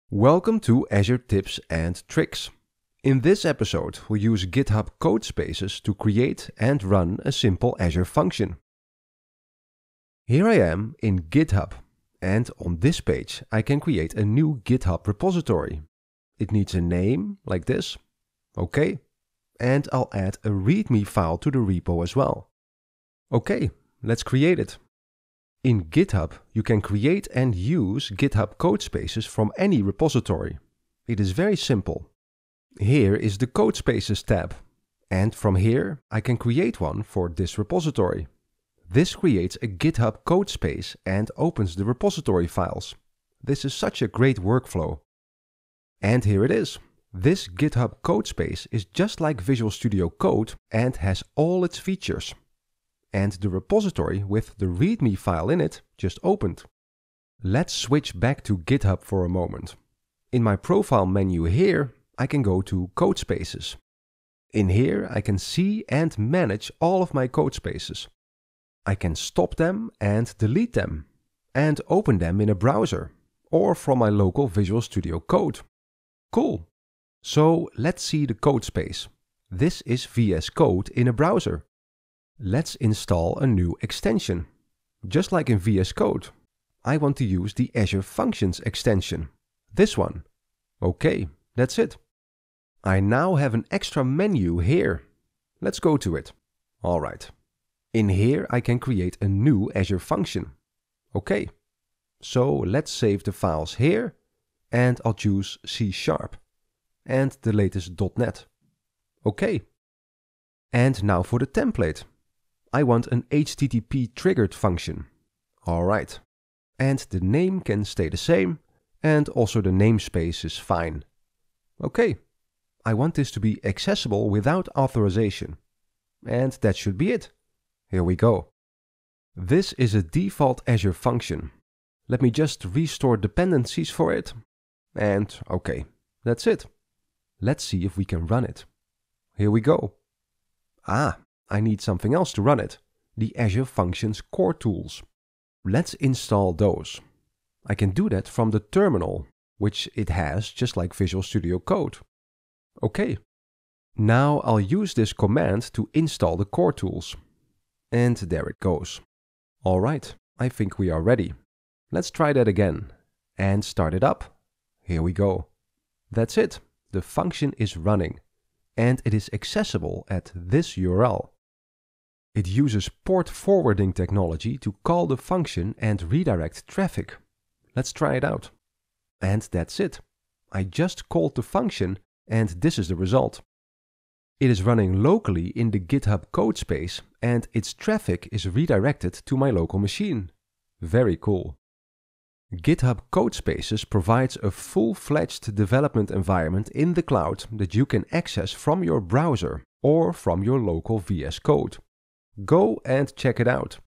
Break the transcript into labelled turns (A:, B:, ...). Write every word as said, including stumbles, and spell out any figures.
A: Welcome to Azure Tips and Tricks. In this episode, we'll use GitHub Codespaces to create and run a simple Azure function. Here I am in GitHub, and on this page I can create a new GitHub repository. It needs a name, like this. OK. And I'll add a README file to the repo as well. OK, let's create it. In GitHub, you can create and use GitHub Codespaces from any repository. It is very simple. Here is the Codespaces tab, and from here I can create one for this repository. This creates a GitHub Codespace and opens the repository files. This is such a great workflow. And here it is. This GitHub Codespace is just like Visual Studio Code and has all its features. And the repository with the README file in it just opened. Let's switch back to GitHub for a moment. In my profile menu here, I can go to Codespaces. In here, I can see and manage all of my Codespaces. I can stop them and delete them, and open them in a browser, or from my local Visual Studio Code. Cool! So let's see the Codespace. This is V S Code in a browser. Let's install a new extension. Just like in V S Code, I want to use the Azure Functions extension. This one. OK, that's it. I now have an extra menu here. Let's go to it. All right. In here I can create a new Azure function. OK. So let's save the files here, and I'll choose C sharp and the latest dot net. OK. And now for the template. I want an H T T P triggered function. Alright. And the name can stay the same, and also the namespace is fine. Okay. I want this to be accessible without authorization. And that should be it. Here we go. This is a default Azure function. Let me just restore dependencies for it. And okay, that's it. Let's see if we can run it. Here we go. Ah. I need something else to run it, the Azure Functions core tools. Let's install those. I can do that from the terminal, which it has just like Visual Studio Code. OK. Now I'll use this command to install the core tools. And there it goes. All right, I think we are ready. Let's try that again and start it up. Here we go. That's it. The function is running, and it is accessible at this U R L. It uses port forwarding technology to call the function and redirect traffic. Let's try it out. And that's it. I just called the function, and this is the result. It is running locally in the GitHub Codespace, and its traffic is redirected to my local machine. Very cool. GitHub Codespaces provides a full-fledged development environment in the cloud that you can access from your browser or from your local V S Code. Go and check it out.